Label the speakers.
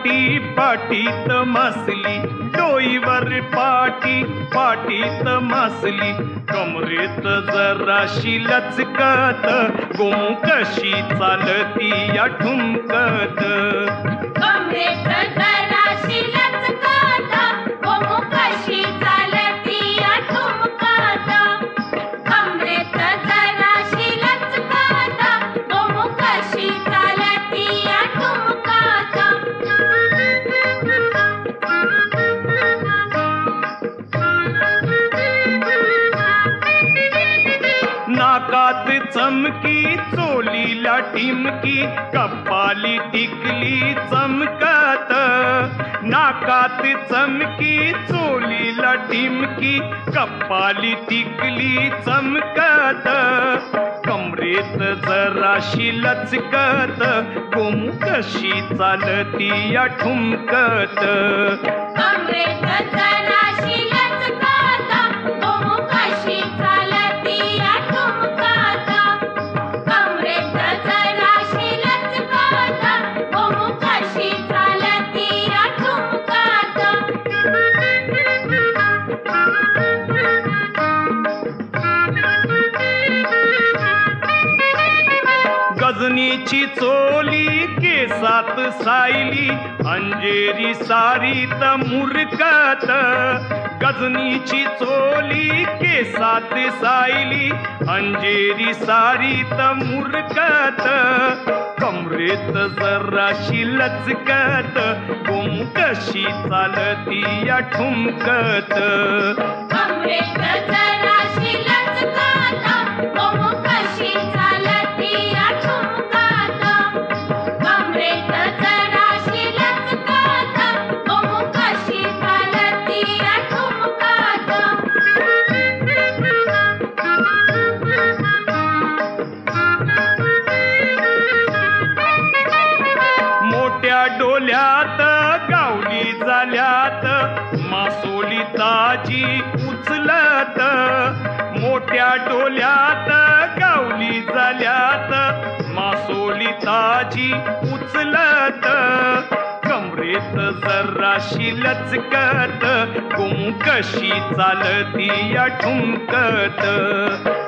Speaker 1: पाटी पाटीत मासली, डोईवर पाटी पाटीत मासली, कमरेत जराशी लचकत, गोमू कशी चालती या ठुमकत.
Speaker 2: कमरेत जराशी लचकत, गोमू कशी चालती या ठुमकत. कमरेत जराशी लचकत, गोमू कशी चालती या ठुमकत.
Speaker 1: नाकात चमकी, चोलीला टिमकी, कपाली टिकली चमकत. नाकात चमकी, चोलीला टिमकी, कपाली टिकली चमकत. कमरेत जराशी लचकत, गोमू कशी चालती या ठुमकत.
Speaker 2: कमरेत जराशी लचकत, गोमू कशी चालती या ठुमकत. कमरेत जराशी लचकत, गोमू कशी चालती या ठुमकत.
Speaker 1: गजनीची चोली, केसात सायली, अंजेरी सारीत मुरकत. गजनीची चोली, केसात सायली, अंजेरी सारीत मुरकत. कमरेत जराशी लचकत, गोमू कशी चालती या ठुमकत.
Speaker 2: कमरेत जराशी लचकत, गोमू कशी चालती या ठुमकत. कमरेत जराशी लचकत, गोमू कशी चालती या ठुमकत.
Speaker 1: मोठ्या डोल्यात गावली झाल्यात, मासोली ताजी उचलत. मोठ्या डोल्यात गावली झाल्यात, मासोली ताजी उचलत. कमरेत जराशी लचकत, गोमू कशी चालती या ठुमकत.